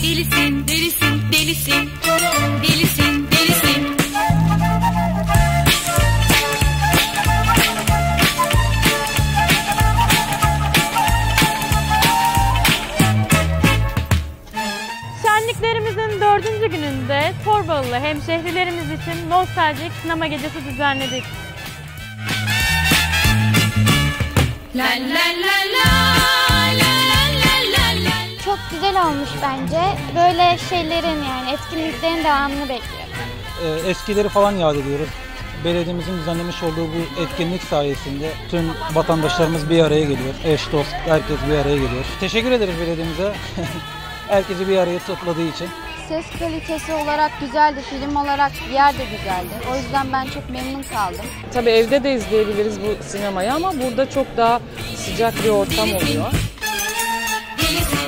delisin, delisin, delisin, delisin, delisin. Şenliklerimizin 4. gününde Torbalılı hemşehrilerimiz için nostaljik sinema gecesi düzenledik. La la la la, la la la la. Çok güzel olmuş bence. Böyle şeylerin yani etkinliklerin devamını bekliyorum. Eskileri falan yad ediyoruz. Belediyemizin düzenlemiş olduğu bu etkinlik sayesinde tüm vatandaşlarımız bir araya geliyor. Eş, dost, herkes bir araya geliyor. Teşekkür ederiz belediyemize. Herkesi bir araya topladığı için. Ses kalitesi olarak güzeldi, film olarak yer de güzeldi. O yüzden ben çok memnun kaldım. Tabii evde de izleyebiliriz bu sinemayı ama burada çok daha sıcak bir ortam oluyor. Delisin.